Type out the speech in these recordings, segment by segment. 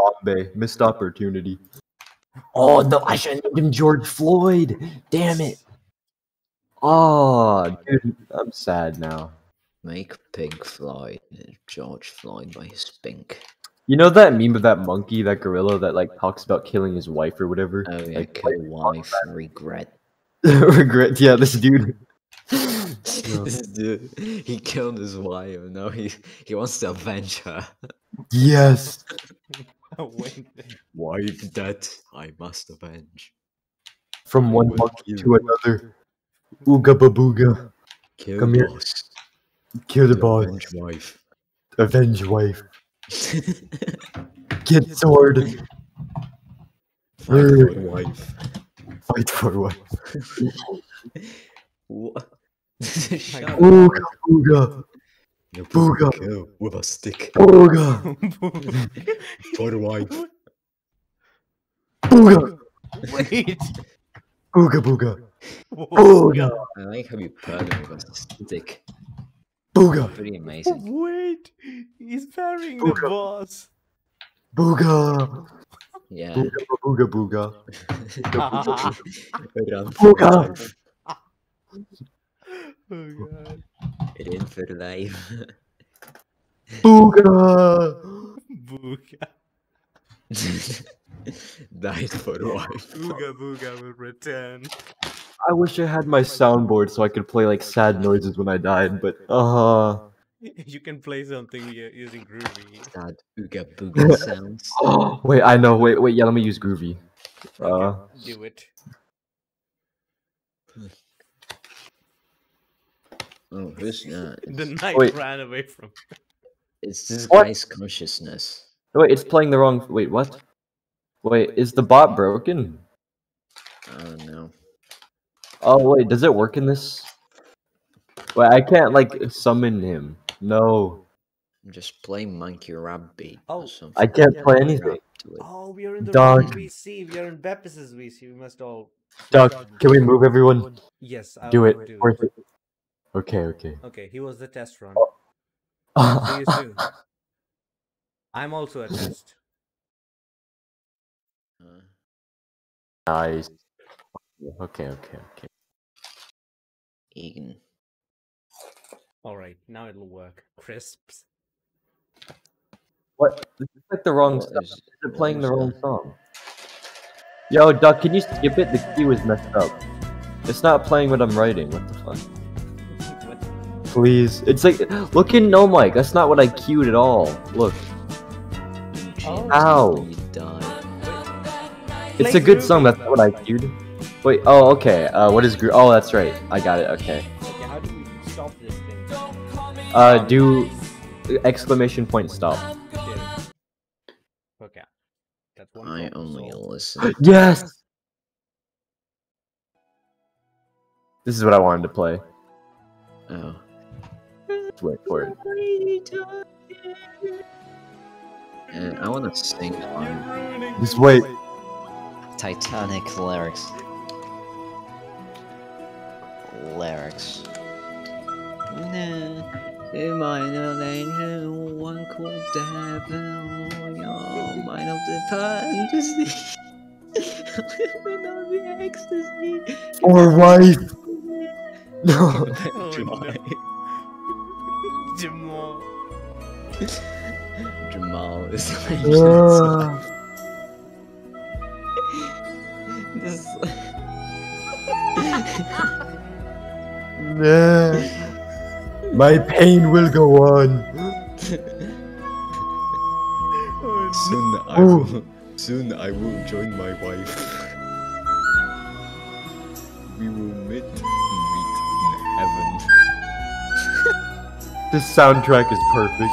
Harambe. Missed opportunity. Oh no, I should have named him George Floyd. Damn it. Oh, dude, I'm sad now. Make Pink Floyd George Floyd by Spink. You know that meme of that monkey, that gorilla that like talks about killing his wife or whatever? Oh yeah, like, kill wife, regret. Regret, yeah, this dude. This dude, he killed his wife. No, he wants to avenge her. Yes. Wife that I must avenge. From one monkey to another. Ooga babooga. Kill Come here. boss. Kill the boss. Avenge wife. Avenge wife. Get sword. Fight for wife. Fight for wife. What? Shut up. Ooga booga. You Booga. kill with a stick. Booga. For the wife. Booga. Wait. Ooga booga. Booga. I like how you put him with a stick. Booga. Pretty amazing. Wait. He's parrying the Booga. boss. Booga. Yeah. Booga booga. Run Booga. Oh god. in for life. Booga. Booga. Died for wife. Booga booga will return. I wish I had my soundboard so I could play like sad noises when I died, but You can play something using Groovy. Sad ooga booga sounds. wait, I know. Wait, yeah, let me use Groovy. Do it. Oh, who's not? The knight Wait. ran away from. It's this What? guy's consciousness. Wait, it's playing the wrong. Wait, what? Wait, is the bot broken? I don't know. Oh wait, does it work in this? Wait, I can't like summon him. No, Just play Monkey Rap Beat Oh, or something. I can't play Rap anything. to it. Oh, we are in the Dog. wrong VC. We are in Beppis' VC. We must all. Doc, can we move everyone? Yes, I Do will it. Worth it. Okay, okay. Okay, he was the test run. Oh. See you soon. I'm also a test. Uh, Nice. Okay. Egan. Alright, now it'll work. Crisps. What? This is like the wrong What stuff. is- Is it what playing is the wrong that? song? Yo, Doc, can you skip it? The key was messed up. It's not playing what I'm writing. What the fuck? What? Please. It's like, look in No Mic. That's not what I queued at all. Look. Oh. Ow. You died. It's Play a good Groovy. song. That's not what I queued. Wait, oh, okay. What is Groovy? Oh, that's right. I got it. Okay. Okay, how do we stop this thing? Do exclamation point stop. Okay. That's one I problem only solved. listen. Yes! This is what I wanted to play. Oh. Let's wait for it. And I want to sing on Just wait. Titanic lyrics. Lyrics. In mind of angel, one cool devil, your mind of the fantasy. Living on the ecstasy. Or wife. No. Oh, Jamal. Jamal is this. Nah. My pain will go on. Soon I will join my wife. We will meet in heaven. This soundtrack is perfect.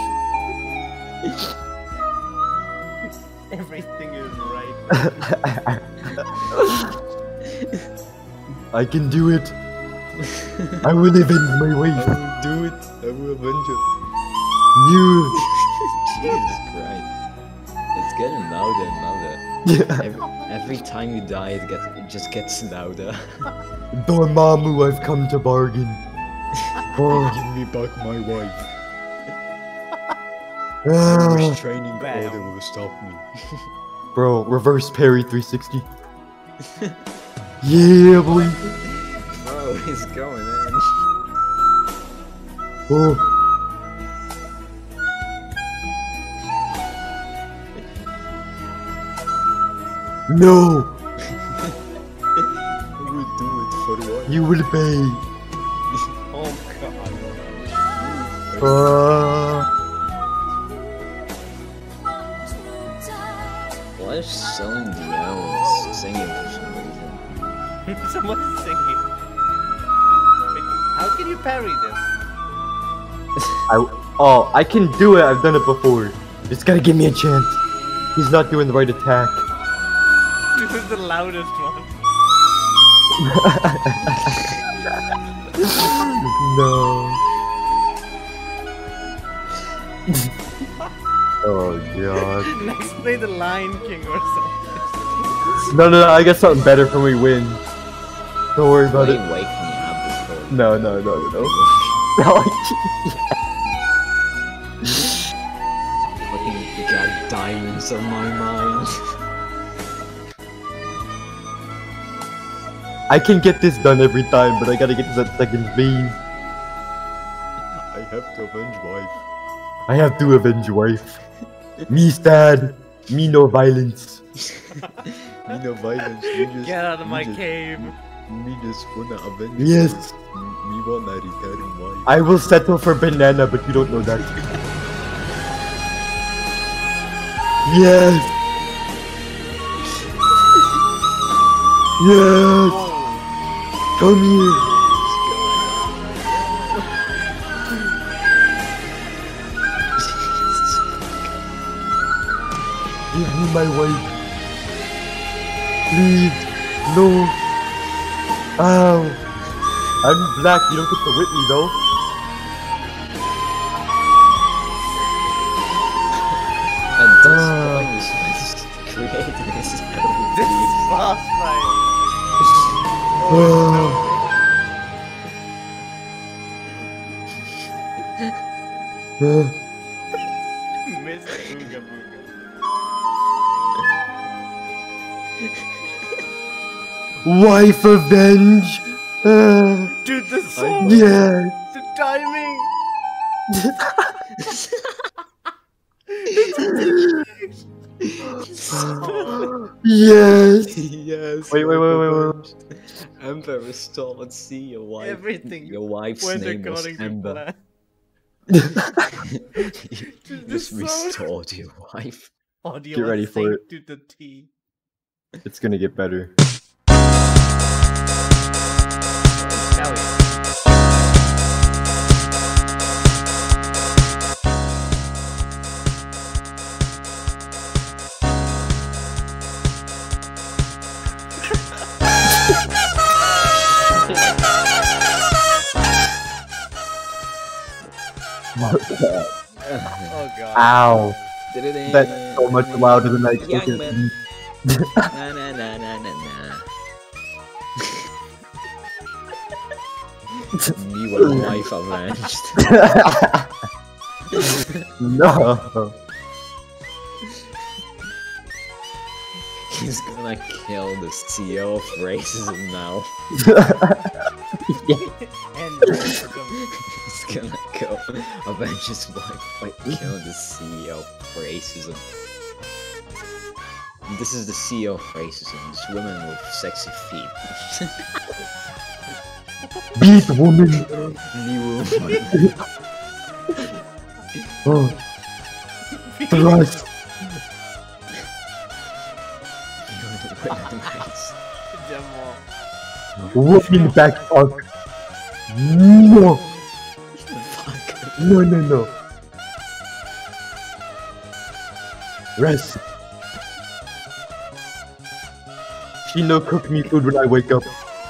Everything is right. I can do it. I will avenge my I wife. will do it. I will avenge it. You. Jesus Christ. It's getting louder and louder. Yeah. Every time you die, it just gets louder. Dormammu, I've come to bargain. Oh, Give me back my wife. Restraining Bam. order will stop me. Bro, reverse parry 360. Yeah, boy. Bro, he's going in. Oh. No, Who would do it for what? you will pay. Oh god. Why is Celine Dion singing for some reason? Someone's singing. Wait, how can you parry this? Oh, I can do it. I've done it before. Just gotta give me a chance. He's not doing the right attack. This is the loudest one. No. Oh god. Next, play the Lion King or something. No, I got something better for when we win. Don't worry about Play it. Wake Me Up before. No. Fucking got diamonds on my mind. I can get this done every time, but I gotta get this at second phase. I have to avenge wife. I have to avenge wife. Me sad. Me no violence. Me no violence. Me just, Get out of my me just- cave. Me just wanna avenge. Yes. Me wanna return wife. I will settle for banana, but you don't know that. Yes. Yes. Come here. Give me my wife. Please. No. Ow. I'm black. You don't get to whip me though. And this point is creating this. This is boss fight. Missed Booga Booga. Wife avenge. Dude, the song. Yes. The timing. Yes. Yes. Wait. Ember restored. See your wife. Everything Your wife's went name was according to Ember. plan. You Dude, just this song. restored your wife. Audio Get ready for sync to the T. It's gonna get better. Kelly. Oh god. Ow. Did That's so much louder than I expected. Young man. Na na na na na na. Me want wife avenged. No. He's gonna kill the CEO of racism now. And He's gonna go avenge his wife by killing the CEO of racism. This is the CEO of racism. This woman with sexy feet. Beat woman. New Oh. Thrust. Jamal. Woman back fuck. No. No. Rest. She no cook me food when I wake up.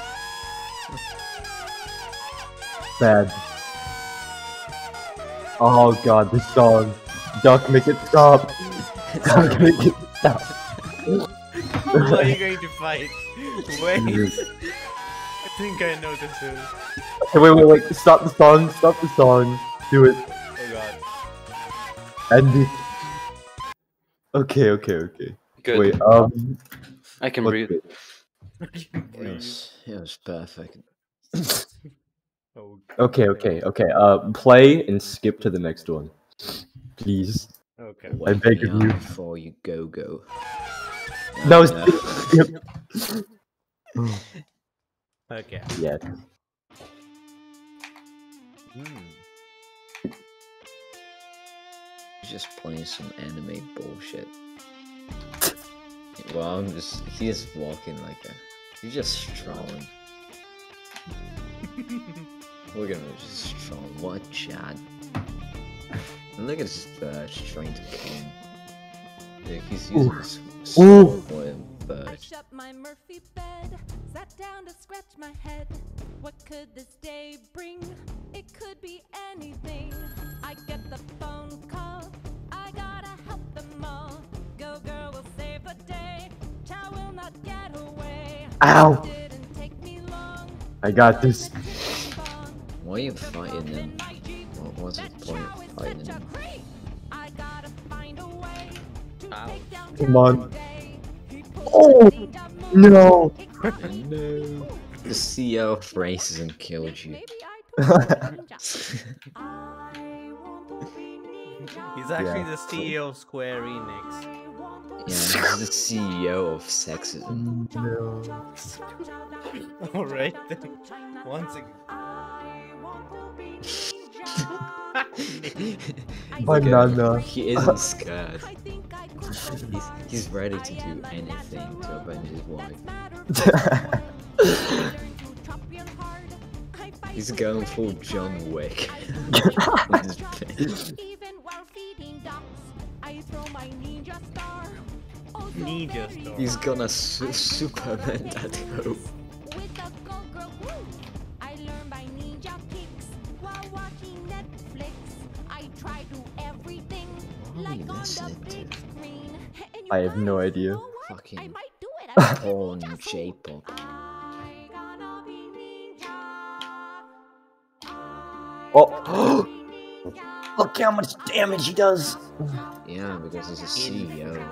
Bad. Oh god, this song. Duck, make it stop. Duck, make it stop. How are you going to fight? Wait. I think I know this is. Okay, wait. Stop the song. Stop the song. Do it. Oh god. And okay. Good. Wait, I can what's breathe. it? It was perfect. Oh, Okay. Play and skip to the next one, please. okay. Wake beg me of up you. before you go. That was No. Okay. yeah. Just playing some anime bullshit. Well, he's walking like a, he's just strolling. Look at him just strolling. What Chad? And look at his birch trying to kill him. Look, he's using his sword for him, I birch. shut my Murphy bed, sat down to scratch my head. What could this day bring? It could be anything. I get the phone call, I gotta help them all. Go girl will save the day, Chow will not get away. Ow! Didn't take me long. I got this. Why are you fighting him? What's the point of fighting him? I gotta find a way to take down Come on. today. Oh no! No. The CEO of racism killed you. Maybe I told ninja. I want to be ninja. He's actually Yeah. the CEO of Square Enix. I want to Yeah, he's the CEO of sexism. Alright then. Once again. I want to be ninja. Banana. He isn't scared. I think I could He's ready to do anything to avenge his wife. He's going full John Wick. With his pen. Even while feeding ducks, I throw my ninja star. Oh, so Ninja very star. He's gonna Superman that hope. with the go girl woo. I learn my ninja kicks while watching Netflix. I try to everything What are like you on the listening big to? screen. And you I have no guys idea. know what? I Fucking might do it as a porn ninja, so J-pop. I gonna be ninja. Oh! Look how much damage he does. Yeah, because he's a CEO.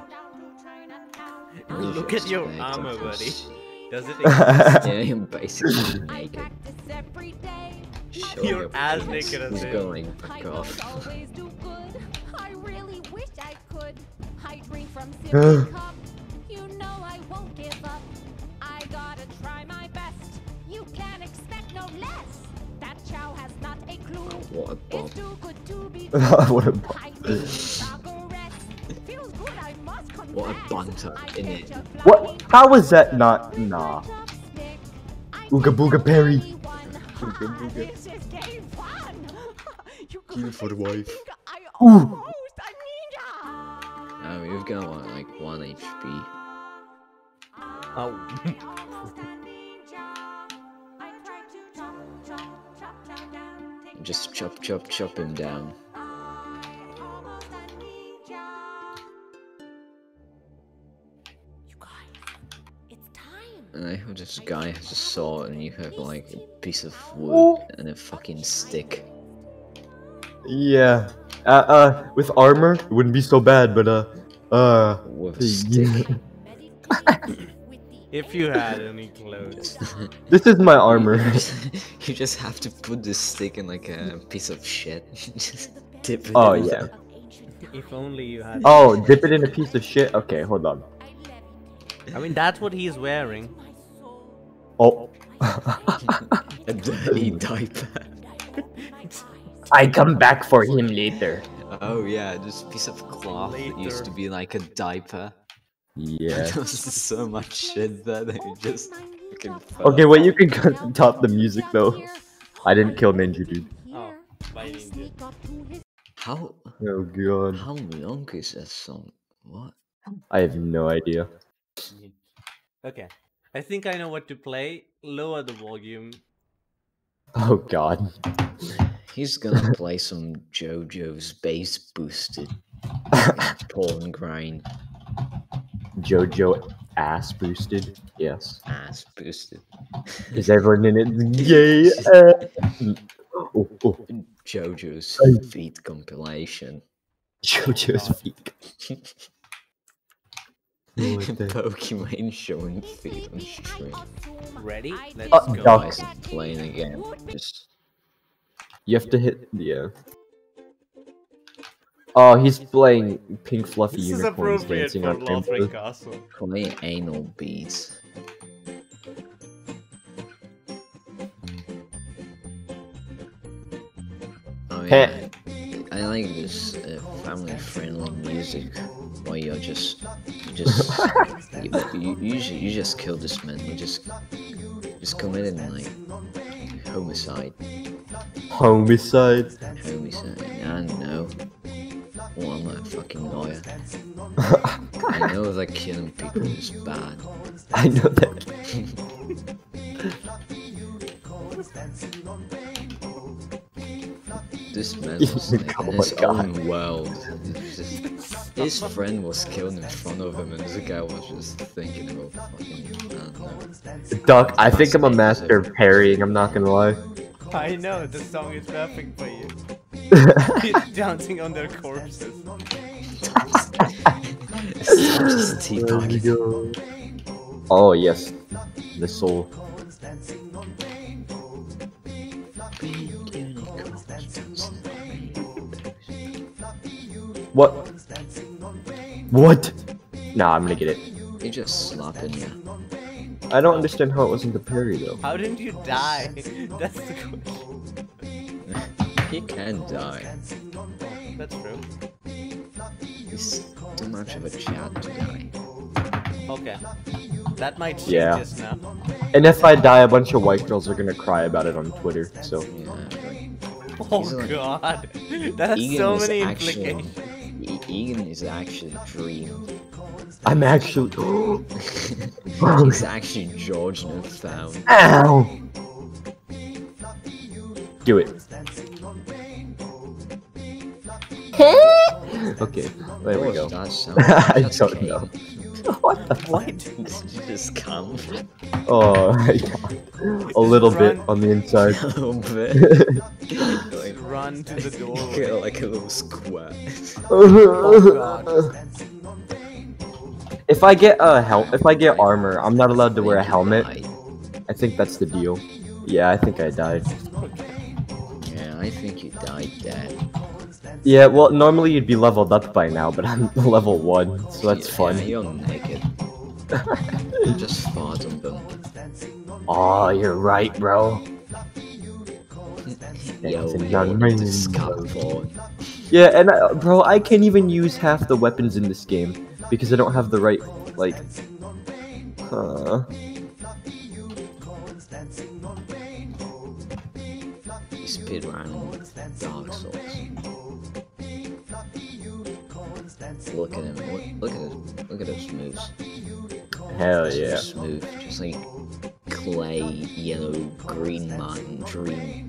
Look at your Respect armor, of buddy. course. Does it exist? Yeah, you're basically I naked. practice every day. Showing You're your as penis. naked as He's him. going I back don't off. always do good. I really wish I could. I drink from silver cup. You know I won't give up. I gotta try my best. You can't expect no less. That Chow has not a clue. What a bomb. It's too good to be What a true. bomb. I make progress. Feels good, I must confess. What a banter, I innit? catch a What? flying How was that not? Nah. chopstick. I Ooga think booga I'm berry. the only one. Ooga booga. This is game fun. You Kill guys for the wife. think I Ooh. almost a ninja. Oh, you've got like 1 HP. Oh. Almost a ninja. I tried to chop down, take Just down chop him down. almost a ninja. You guys, it's time. And I have this guy has a sword and you have like a piece of wood and a fucking stick. Yeah. With armor, it wouldn't be so bad, but With a stick. If you had any clothes. This is my armor. You just have to put this stick in like a piece of shit. Just dip it Oh, in yeah. there. If only you had. Oh, dip it in a piece of shit? Okay, hold on. I mean, that's what he's wearing. Oh. A dirty diaper. I come back for him later. Oh yeah, this piece of cloth that used Later. to be like a diaper. Yeah. There was so much shit there that it just fucking fell Okay, off. wait, you can top the music though. I didn't kill Ninja Dude. Oh, by ninja. How Oh how long is that song? What? I have no idea. Okay. I think I know what to play. Lower the volume. Oh god. He's gonna play some JoJo's bass boosted porn grind Jojo ass boosted. Yes. ass boosted. Is everyone in it gay? Oh, oh. JoJo's feet compilation. JoJo's feet. Pokemon showing feet on stream. Ready? Let's go. Duck. Guys are playing again. Just You have to hit, yeah. Oh, he's playing Pink Fluffy This is Unicorns appropriate dancing for on Laughing rainbows. Castle. play anal beads. Oh Heh. yeah, I like this family-friendly music. Where you just kill this man. You just committed like homicide. Homicide. Homicide. I don't know. Well, I'm not a fucking lawyer. I know that killing people is bad. I know that. This man was like Oh in my his God. own world. His friend was killed in front of him, and this guy was just thinking about fucking. I don't know. Duck, I think I'm a master of parrying, I'm not gonna lie. I know, the song is perfect for you. He's dancing on their corpses. Just teabagging. Oh, yes. The soul. What? What? Nah, I'm gonna get it. You just slapping ya. I don't understand how it wasn't the parry, though. How didn't you die? That's the question. He can die. That's true. He's too much of a chat to die. Okay. That might change Yeah. us now. And if I die, a bunch of white girls are gonna cry about it on Twitter, so. Yeah, right. Oh He's like- god. That has Egan so is many actually- implications. Egan is actually Dream. I'm actually. He's actually George Newfound. Ow! Do it. Okay, there we What go. was that sound? I That's don't okay. know. What the What? Did you just come? Oh my god. A little bit on the inside. A little bit. Like, Run to the door. like a little square. If I get if I get armor, I'm not allowed to wear a Think you helmet. died. I think that's the deal. Yeah, I think I died. Yeah, I think you died dead. Yeah, well, normally you'd be leveled up by now, but I'm level 1, so that's Yeah, fun. you're naked. You just fart on them. Oh, you're right, bro. Yo, Dancing you're on the rainbows. scaffold. Yeah, and bro, I can't even use half the weapons in this game because I don't have the right, like, You speedrunning Dark Souls. Look at him. Look at those moves. hell So yeah. smooth, just like clay, yellow, green man dream.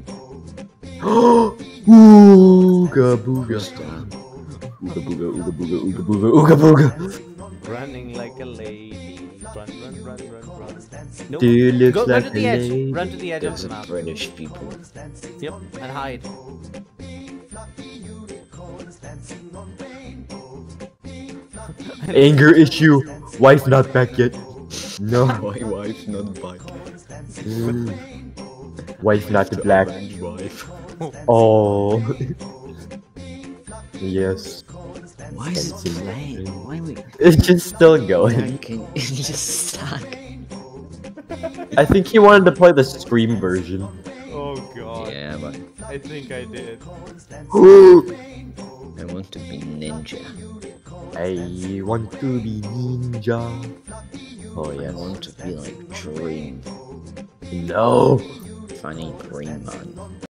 Ooga booga. Just, Ooga booga, ooga booga, ooga booga, ooga booga. Running like a lady. Run. Nope. Dude looks Go like to a the edge. lady. Run to the edge of those the are map. British people. Yep, and hide. Anger issue. Wife not back yet. No. My wife not back. Wife not black. Orange wife. Oh. Yes. Why is it Dancing playing? Why we? It's just still going. Can just stuck? I think he wanted to play the Scream version. Oh god. Yeah, but I think I did. I want to be ninja. I want to be ninja. Oh I yes. want to be like Dream, No. funny green man.